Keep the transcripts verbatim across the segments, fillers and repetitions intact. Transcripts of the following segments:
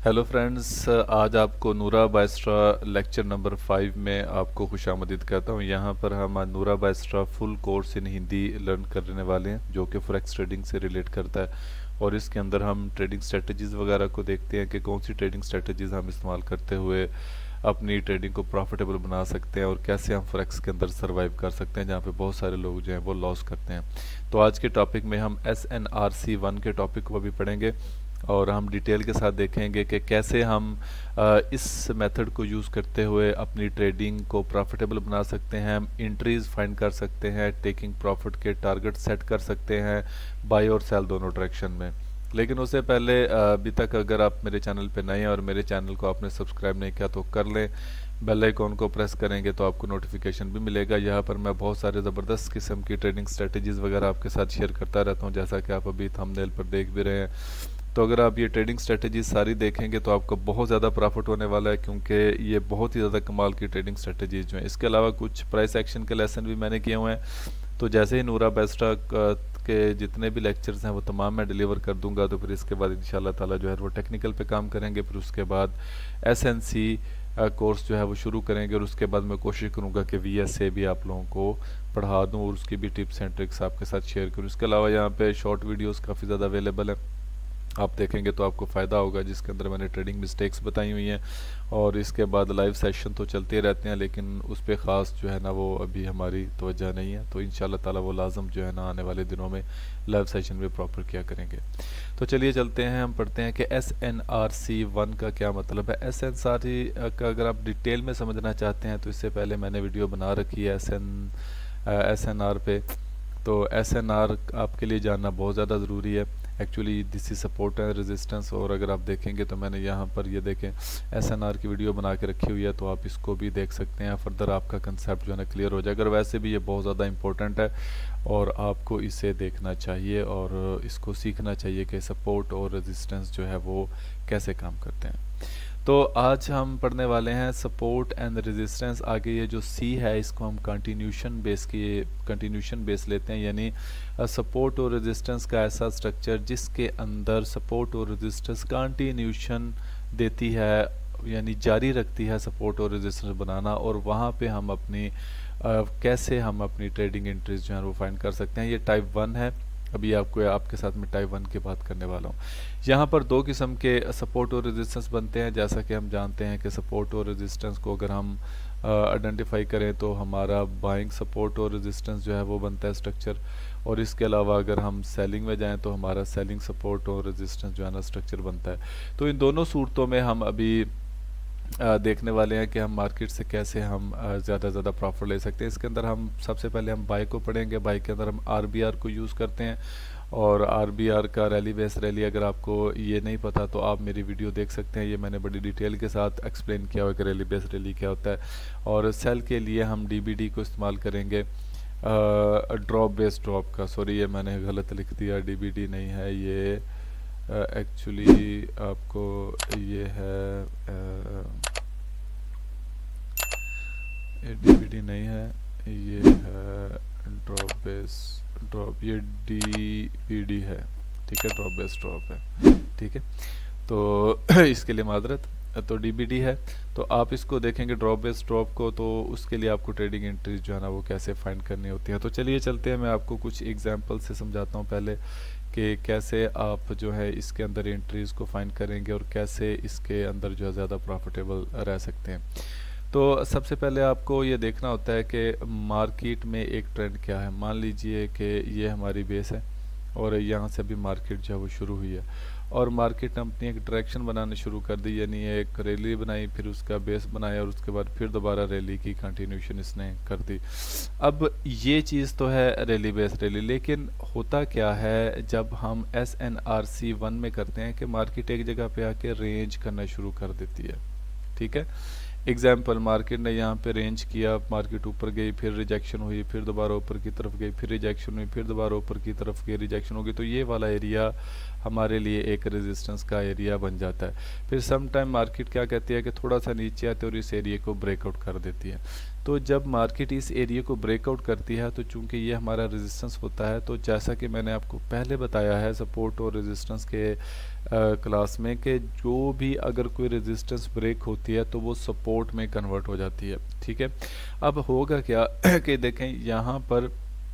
Hello friends, आज आपको नूरा बाइस्ट्रा लेक्चर नंबर फाइव में आपको खुशामदीद कहता हूँ। यहाँ पर हम आज नूरा बाइस्ट्रा full course in Hindi learn करने वाले हैं जो कि फॉरेक्स ट्रेडिंग से रिलेट करता है। और इसके अंदर हम ट्रेडिंग स्ट्रेटजीज़ वगैरह को देखते हैं कि कौन सी ट्रेडिंग स्ट्रेटजीज़ हम इस्तेमाल करते हुए अपनी ट्रेडिंग को प्रॉफिटेबल बना सकते हैं और कैसे हम फॉरेक्स के अंदर सर्वाइव कर सकते हैं जहाँ पे बहुत सारे लोग जो हैं वो लॉस करते हैं। तो आज के टॉपिक में हम S N R C one के टॉपिक को भी पढ़ेंगे और हम डिटेल के साथ देखेंगे कि कैसे हम आ, इस मेथड को यूज़ करते हुए अपनी ट्रेडिंग को प्रॉफिटेबल बना सकते हैं, हम एंट्रीज फाइंड कर सकते हैं, टेकिंग प्रॉफिट के टारगेट सेट कर सकते हैं बाय और सेल दोनों डायरेक्शन में। लेकिन उससे पहले अभी तक अगर आप मेरे चैनल पे नए हैं और मेरे चैनल को आपने सब्सक्राइब नहीं किया तो कर लें, बेल आइकॉन को प्रेस करेंगे तो आपको नोटिफिकेशन भी मिलेगा। यहाँ पर मैं बहुत सारे ज़बरदस्त किस्म की ट्रेडिंग स्ट्रेटजीज़ वगैरह आपके साथ शेयर करता रहता हूँ, जैसा कि आप अभी थंबनेल पर देख भी रहे हैं। तो अगर आप ये ट्रेडिंग स्ट्रेटजी सारी देखेंगे तो आपको बहुत ज़्यादा प्रॉफिट होने वाला है, क्योंकि ये बहुत ही ज़्यादा कमाल की ट्रेडिंग स्ट्रेटजीज जो हैं। इसके अलावा कुछ प्राइस एक्शन के लेसन भी मैंने किए हुए हैं, तो जैसे ही नूरा बाइस्ट्रा के जितने भी लेक्चर्स हैं वो तमाम मैं डिलीवर कर दूंगा। तो फिर इसके बाद इंशाल्लाह ताला जो है वो टेक्निकल पे काम करेंगे, फिर उसके बाद एस एन सी कोर्स जो है वो शुरू करेंगे और उसके बाद मैं कोशिश करूँगा कि वी एस ए भी आप लोगों को पढ़ा दूँ और उसकी भी टिप्स एंड ट्रिक्स आपके साथ शेयर करूँ। इसके अलावा यहाँ पे शॉर्ट वीडियोज़ काफ़ी ज़्यादा अवेलेबल है, आप देखेंगे तो आपको फ़ायदा होगा, जिसके अंदर मैंने ट्रेडिंग मिस्टेक्स बताई हुई हैं। और इसके बाद लाइव सेशन तो चलते रहते हैं, लेकिन उस पर ख़ास जो है ना वो अभी हमारी तवज्जो नहीं है। तो इंशाल्लाह ताला वो लाजम जो है ना आने वाले दिनों में लाइव सेशन भी प्रॉपर किया करेंगे। तो चलिए चलते हैं, हम पढ़ते हैं कि S N R C one का क्या मतलब है। एस एन आर सी का अगर आप डिटेल में समझना चाहते हैं तो इससे पहले मैंने वीडियो बना रखी है S N S N R पे। तो एस एन आर आपके लिए जानना बहुत ज़्यादा ज़रूरी है। Actually this is support and resistance. और अगर आप देखेंगे तो मैंने यहाँ पर ये देखें एस एन आर की वीडियो बना के रखी हुई है, तो आप इसको भी देख सकते हैं, फर्दर आपका कंसेप्ट जो है ना क्लियर हो जाएगा। अगर वैसे भी ये बहुत ज़्यादा इंपॉर्टेंट है और आपको इसे देखना चाहिए और इसको सीखना चाहिए कि सपोर्ट और रेजिस्टेंस जो है वो कैसे काम करते हैं। तो आज हम पढ़ने वाले हैं सपोर्ट एंड रेजिस्टेंस। आगे ये जो सी है इसको हम कंटिन्यूशन बेस की कंटिन्यूशन बेस लेते हैं, यानी सपोर्ट और रेजिस्टेंस का ऐसा स्ट्रक्चर जिसके अंदर सपोर्ट और रेजिस्टेंस कंटिन्यूशन देती है, यानी जारी रखती है सपोर्ट और रेजिस्टेंस बनाना, और वहाँ पे हम अपनी आ, कैसे हम अपनी ट्रेडिंग एंट्रीज जो है वो फाइंड कर सकते हैं। ये टाइप वन है। अभी आपको आपके साथ में टाइप वन की बात करने वाला हूँ। यहाँ पर दो किस्म के सपोर्ट और रेजिस्टेंस बनते हैं। जैसा कि हम जानते हैं कि सपोर्ट और रेजिस्टेंस को अगर हम आइडेंटिफाई करें तो हमारा बाइंग सपोर्ट और रेजिस्टेंस जो है वो बनता है स्ट्रक्चर, और इसके अलावा अगर हम सेलिंग में जाएं तो हमारा सेलिंग सपोर्ट और रेजिस्टेंस जो है ना स्ट्रक्चर बनता है। तो इन दोनों सूरतों में हम अभी आ, देखने वाले हैं कि हम मार्केट से कैसे हम ज़्यादा ज़्यादा प्रॉफिट ले सकते हैं। इसके अंदर हम सबसे पहले हम बाई को पढ़ेंगे। बाई के अंदर हम आर बी आर को यूज़ करते हैं, और आर बी आर का रैली बेस रैली अगर आपको ये नहीं पता तो आप मेरी वीडियो देख सकते हैं, ये मैंने बड़ी डिटेल के साथ एक्सप्लेन किया हुआ कि रैली बेस रैली क्या होता है। और सेल के लिए हम डी बी डी को इस्तेमाल करेंगे, ड्रॉप बेस ड्रॉप का, सॉरी ये मैंने गलत लिख दिया, डी बी डी नहीं है ये, एक्चुअली uh, आपको ये है uh, ये डीवीडी नहीं है, ये है ड्रॉप बेस ड्रॉप, ये डीवीडी है, ठीक है, ड्रॉप बेस ड्रॉप है, ठीक है। तो इसके लिए माजरत, तो डीबीडी है। तो आप इसको देखेंगे ड्रॉप बेस ड्रॉप को, तो उसके लिए आपको ट्रेडिंग एंट्रीज जो है ना वो कैसे फाइंड करनी होती है। तो चलिए चलते हैं, मैं आपको कुछ एग्जांपल से समझाता हूँ पहले कि कैसे आप जो है इसके अंदर एंट्रीज को फाइंड करेंगे और कैसे इसके अंदर जो है ज़्यादा प्रॉफिटेबल रह सकते हैं। तो सबसे पहले आपको ये देखना होता है कि मार्केट में एक ट्रेंड क्या है। मान लीजिए कि ये हमारी बेस है और यहाँ से अभी मार्केट जो है वो शुरू हुई है, और मार्केट ने अपनी एक डायरेक्शन बनाना शुरू कर दी, यानी एक रैली बनाई, फिर उसका बेस बनाया और उसके बाद फिर दोबारा रैली की कंटिन्यूशन इसने कर दी। अब ये चीज़ तो है रैली बेस रैली, लेकिन होता क्या है जब हम S N R C one में करते हैं कि मार्केट एक जगह पे आके रेंज करना शुरू कर देती है, ठीक है। एग्जाम्पल, मार्केट ने यहाँ पे रेंज किया, मार्केट ऊपर गई, फिर रिजेक्शन हुई, फिर दोबारा ऊपर की तरफ गई, फिर रिजेक्शन हुई, फिर दोबारा ऊपर की तरफ गई, रिजेक्शन होगी। तो ये वाला एरिया हमारे लिए एक रेजिस्टेंस का एरिया बन जाता है। फिर सम टाइम मार्केट क्या कहती है कि थोड़ा सा नीचे आते और इस एरिया को ब्रेकआउट कर देती है। तो जब मार्केट इस एरिया को ब्रेकआउट करती है तो चूंकि ये हमारा रेजिस्टेंस होता है, तो जैसा कि मैंने आपको पहले बताया है सपोर्ट और रेजिस्टेंस के क्लास में कि जो भी अगर कोई रेजिस्टेंस ब्रेक होती है तो वो सपोर्ट में कन्वर्ट हो जाती है। ठीक है, अब होगा क्या कि देखें यहाँ पर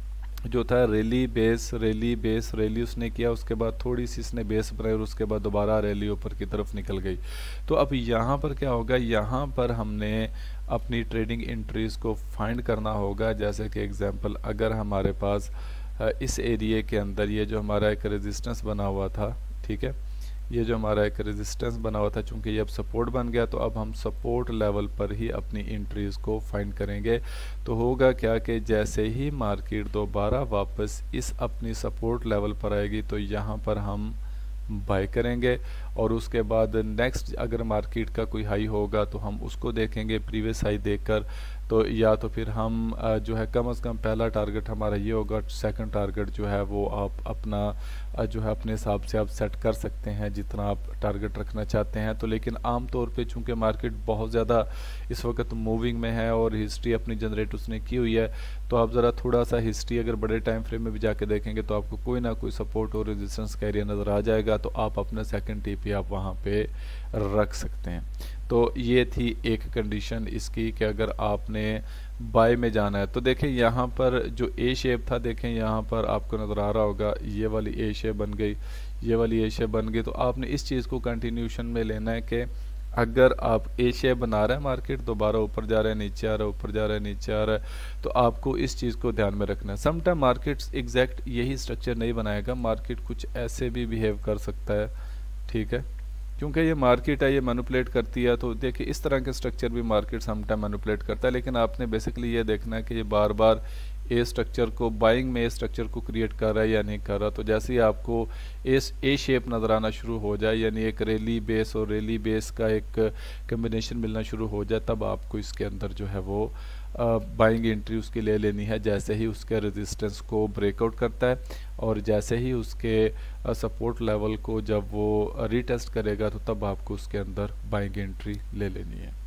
जो था rally base rally base rally उसने किया, उसके बाद थोड़ी सी इसने बेस बनाई और उसके बाद दोबारा रैली ऊपर की तरफ निकल गई। तो अब यहाँ पर क्या होगा, यहाँ पर हमने अपनी ट्रेडिंग एंट्रीज को फाइंड करना होगा। जैसे कि एग्जांपल अगर हमारे पास इस एरिया के अंदर ये जो हमारा एक रेजिस्टेंस बना हुआ था, ठीक है, ये जो हमारा एक रेजिस्टेंस बना हुआ था, चूंकि ये अब सपोर्ट बन गया तो अब हम सपोर्ट लेवल पर ही अपनी एंट्रीज को फाइंड करेंगे। तो होगा क्या कि जैसे ही मार्केट दोबारा वापस इस अपनी सपोर्ट लेवल पर आएगी तो यहाँ पर हम बाय करेंगे और उसके बाद नेक्स्ट अगर मार्केट का कोई हाई होगा तो हम उसको देखेंगे प्रीवियस हाई देखकर। तो या तो फिर हम जो है कम से कम पहला टारगेट हमारा ये होगा, सेकंड टारगेट जो है वो आप अपना जो है अपने हिसाब से आप सेट कर सकते हैं जितना आप टारगेट रखना चाहते हैं। तो लेकिन आम तौर पे चूंकि मार्केट बहुत ज़्यादा इस वक्त मूविंग में है और हिस्ट्री अपनी जनरेट उसने की हुई है, तो आप ज़रा थोड़ा सा हिस्ट्री अगर बड़े टाइम फ्रेम में भी जाके देखेंगे तो आपको कोई ना कोई सपोर्ट और रेजिस्टेंस का एरिया नज़र आ जाएगा, तो आप अपना सेकंड टीपी आप वहाँ पे रख सकते हैं। तो ये थी एक कंडीशन इसकी कि अगर आपने बाय में जाना है। तो देखें यहाँ पर जो ए शेप था, देखें यहाँ पर आपको नज़र आ रहा होगा ये वाली ए शेप बन गई, ये वाली ए शेप बन गई। तो आपने इस चीज़ को कंटिन्यूशन में लेना है कि अगर आप ए शेप बना रहे हैं, मार्केट दोबारा ऊपर जा रहा है, नीचे आ रहा है, ऊपर जा रहा है, नीचे आ रहा है, तो आपको इस चीज़ को ध्यान में रखना है। समटाइम मार्केट एग्जैक्ट यही स्ट्रक्चर नहीं बनाएगा, मार्केट कुछ ऐसे भी बिहेव कर सकता है। ठीक है, क्योंकि ये मार्केट है, ये मैनिपुलेट करती है। तो देखिए इस तरह के स्ट्रक्चर भी मार्केट समटाइम मैनिपुलेट करता है, लेकिन आपने बेसिकली ये देखना है कि ये बार बार ए स्ट्रक्चर को बाइंग में ए स्ट्रक्चर को क्रिएट कर रहा है या नहीं कर रहा। तो जैसे ही आपको इस ए शेप नज़र आना शुरू हो जाए, यानी एक रैली बेस और रैली बेस का एक कम्बिनेशन मिलना शुरू हो जाए, तब आपको इसके अंदर जो है वो बाइंग एंट्री उसकी ले लेनी है जैसे ही उसके रेजिस्टेंस को ब्रेकआउट करता है और जैसे ही उसके सपोर्ट लेवल को जब वो रीटेस्ट करेगा तो तब आपको उसके अंदर बाइंग एंट्री ले लेनी है।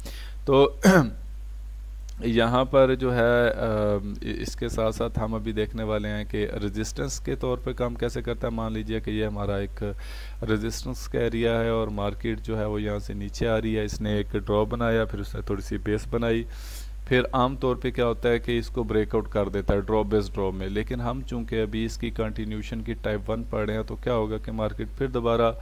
तो यहाँ पर जो है इसके साथ साथ हम अभी देखने वाले हैं कि रेजिस्टेंस के तौर पे काम कैसे करता है। मान लीजिए कि ये हमारा एक रेजिस्टेंस का एरिया है और मार्केट जो है वो यहाँ से नीचे आ रही है, इसने एक ड्रॉप बनाया, फिर उसने थोड़ी सी बेस बनाई, फिर आम तौर पे क्या होता है कि इसको ब्रेकआउट कर देता है ड्रॉप बेस ड्रॉप में। लेकिन हम चूंकि अभी इसकी कंटिन्यूशन की टाइप वन पढ़ रहे हैं तो क्या होगा कि मार्केट फिर दोबारा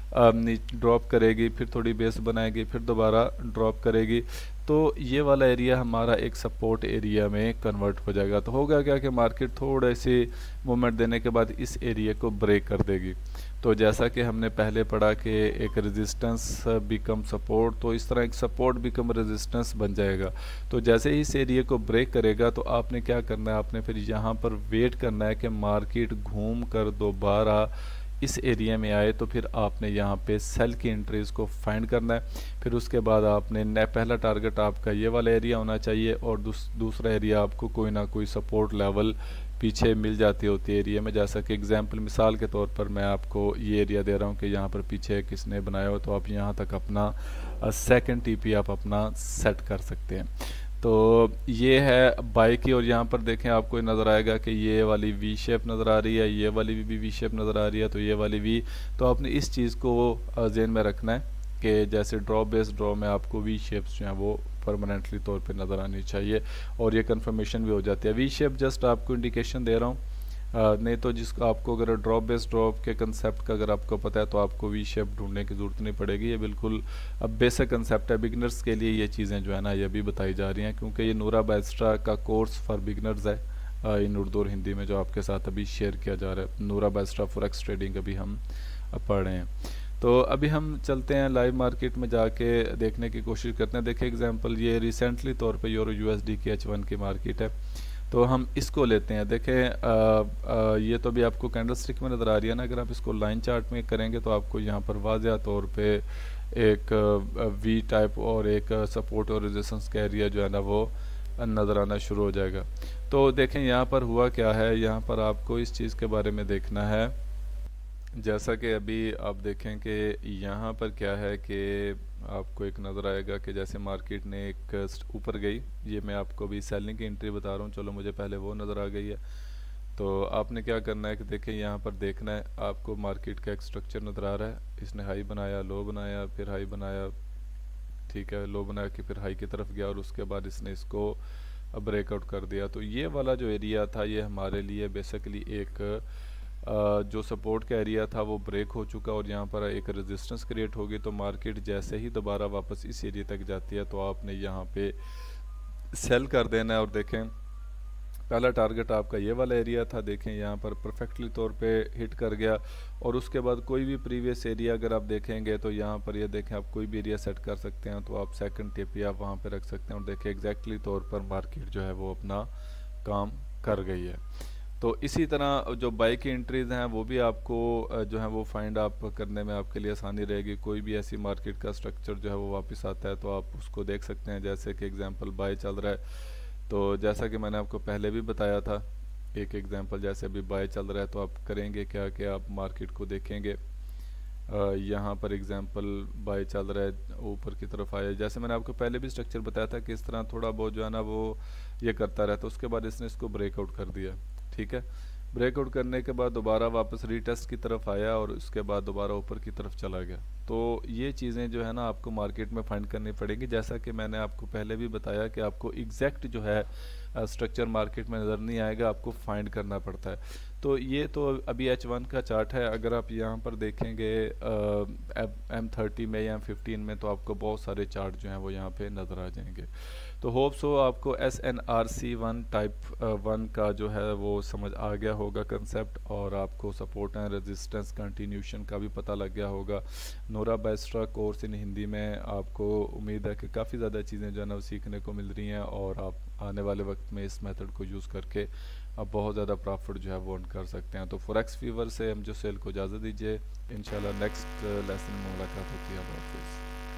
ड्रॉप करेगी, फिर थोड़ी बेस बनाएगी, फिर दोबारा ड्रॉप करेगी। तो ये वाला एरिया हमारा एक सपोर्ट एरिया में कन्वर्ट हो जाएगा। तो होगा क्या कि मार्केट थोड़े से मूवमेंट देने के बाद इस एरिया को ब्रेक कर देगी। तो जैसा कि हमने पहले पढ़ा कि एक रेजिस्टेंस बिकम सपोर्ट, तो इस तरह एक सपोर्ट बिकम रेजिस्टेंस बन जाएगा। तो जैसे ही इस एरिया को ब्रेक करेगा तो आपने क्या करना है, आपने फिर यहाँ पर वेट करना है कि मार्केट घूम कर दोबारा इस एरिया में आए, तो फिर आपने यहाँ पे सेल की एंट्रीज को फाइंड करना है। फिर उसके बाद आपने न पहला टारगेट आपका ये वाला एरिया होना चाहिए और दूस, दूसरा एरिया आपको कोई ना कोई सपोर्ट लेवल पीछे मिल जाती होती है एरिया में। जैसा कि एग्जांपल मिसाल के तौर पर मैं आपको ये एरिया दे रहा हूँ कि यहाँ पर पीछे किसने बनाया हो, तो आप यहाँ तक अपना सेकंड टीपी आप अपना सेट कर सकते हैं। तो ये है बाय की, और यहाँ पर देखें आपको नज़र आएगा कि ये वाली वी शेप नज़र आ रही है, ये वाली भी वी शेप नज़र आ रही है, तो ये वाली वी। तो आपने इस चीज़ को ज़हन में रखना है कि जैसे ड्रॉ बेस ड्रॉ में आपको वी शेप्स जो हैं वो परमानेंटली तौर पे नज़र आनी चाहिए और ये कंफर्मेशन भी हो जाती है। वी शेप जस्ट आपको इंडिकेशन दे रहा हूँ, नहीं तो जिसको आपको अगर ड्रॉप बेस ड्रॉप के कंसेप्ट का अगर आपको पता है तो आपको वी शेप ढूंढने की ज़रूरत नहीं पड़ेगी। ये बिल्कुल अब बेसिक कंसेप्ट है, बिगनर्स के लिए ये चीज़ें जो है ना ये भी बताई जा रही हैं, क्योंकि ये नूरा बाइस्ट्रा का कोर्स फॉर बिगनर्स है इन उर्दू और हिंदी में जो आपके साथ अभी शेयर किया जा रहा है। नूरा बाइस्ट्रा फॉरेक्स ट्रेडिंग अभी हम पढ़ रहे हैं। तो अभी हम चलते हैं लाइव मार्केट में जाके देखने की कोशिश करते हैं। देखिए एग्जांपल ये रिसेंटली तौर पे यूरो यूएसडी की एच वन की मार्केट है, तो हम इसको लेते हैं। देखें आ, आ, ये तो भी आपको कैंडलस्टिक में नज़र आ रही है ना, अगर आप इसको लाइन चार्ट में करेंगे तो आपको यहाँ पर वाज़ह तौर पे एक वी टाइप और एक सपोर्ट और रेजिस्टेंस का एरिया जो है ना वो नज़र आना शुरू हो जाएगा। तो देखें यहाँ पर हुआ क्या है, यहाँ पर आपको इस चीज़ के बारे में देखना है। जैसा कि अभी आप देखें कि यहाँ पर क्या है कि आपको एक नज़र आएगा कि जैसे मार्केट ने एक ऊपर गई, ये मैं आपको अभी सेलिंग की एंट्री बता रहा हूँ, चलो मुझे पहले वो नज़र आ गई है। तो आपने क्या करना है कि देखें यहाँ पर देखना है आपको मार्केट का एक स्ट्रक्चर नज़र आ रहा है, इसने हाई बनाया, लो बनाया, फिर हाई बनाया, ठीक है, लो बना के फिर हाई की तरफ गया और उसके बाद इसने इसको ब्रेकआउट कर दिया। तो ये वाला जो एरिया था ये हमारे लिए बेसिकली एक आ, जो सपोर्ट का एरिया था वो ब्रेक हो चुका और यहाँ पर एक रेजिस्टेंस क्रिएट होगी। तो मार्केट जैसे ही दोबारा वापस इस एरिया तक जाती है तो आपने यहाँ पे सेल कर देना है। और देखें पहला टारगेट आपका ये वाला एरिया था, देखें यहाँ पर परफेक्टली तौर पे हिट कर गया। और उसके बाद कोई भी प्रीवियस एरिया अगर आप देखेंगे तो यहाँ पर ये देखें आप कोई भी एरिया सेट कर सकते हैं, तो आप सेकंड टिप या आप वहाँ पे रख सकते हैं। और देखें एग्जैक्टली तौर पर मार्केट जो है वो अपना काम कर गई है। तो इसी तरह जो बाई की एंट्रीज हैं वो भी आपको जो है वो फाइंड आप करने में आपके लिए आसानी रहेगी। कोई भी ऐसी मार्केट का स्ट्रक्चर जो है वो वापस आता है तो आप उसको देख सकते हैं। जैसे कि एग्जांपल बाय चल रहा है, तो जैसा कि मैंने आपको पहले भी बताया था एक एग्जांपल, जैसे अभी बाय चल रहा है तो आप करेंगे क्या कि आप मार्केट को देखेंगे, यहाँ पर एग्जांपल बाय चल रहा है, ऊपर की तरफ आया, जैसे मैंने आपको पहले भी स्ट्रक्चर बताया था कि इस तरह थोड़ा बहुत जो है ना वो ये करता रहता, तो उसके बाद इसने इसको ब्रेकआउट कर दिया, ठीक है। ब्रेकआउट करने के बाद दोबारा वापस रीटेस्ट की तरफ आया और उसके बाद दोबारा ऊपर की तरफ चला गया। तो ये चीज़ें जो है ना आपको मार्केट में फाइंड करनी पड़ेगी। जैसा कि मैंने आपको पहले भी बताया कि आपको एग्जैक्ट जो है स्ट्रक्चर मार्केट में नज़र नहीं आएगा, आपको फाइंड करना पड़ता है। तो ये तो अभी एच वन का चार्ट है। अगर आप यहाँ पर देखेंगे एम थर्टी में या फिफ्टीन में तो आपको बहुत सारे चार्ट जो हैं वो यहाँ पे नज़र आ जाएंगे। तो होप सो आपको S N R C one type one का जो है वो समझ आ गया होगा कंसेप्ट, और आपको सपोर्ट एंड रेजिस्टेंस कंटिन्यूशन का भी पता लग गया होगा। नोरा बायस्ट्रा कोर्स इन हिंदी में आपको उम्मीद है कि काफ़ी ज़्यादा चीज़ें जो है ना वो सीखने को मिल रही हैं, और आप आने वाले वक्त में इस मेथड को यूज़ करके आप बहुत ज़्यादा प्रॉफिट जो है वो अर्न कर सकते हैं। तो फॉरेक्स फीवर से हम जो सेल को इजाज़त दीजिए, इंशाल्लाह नेक्स्ट लेसन में मुलाकात होती है।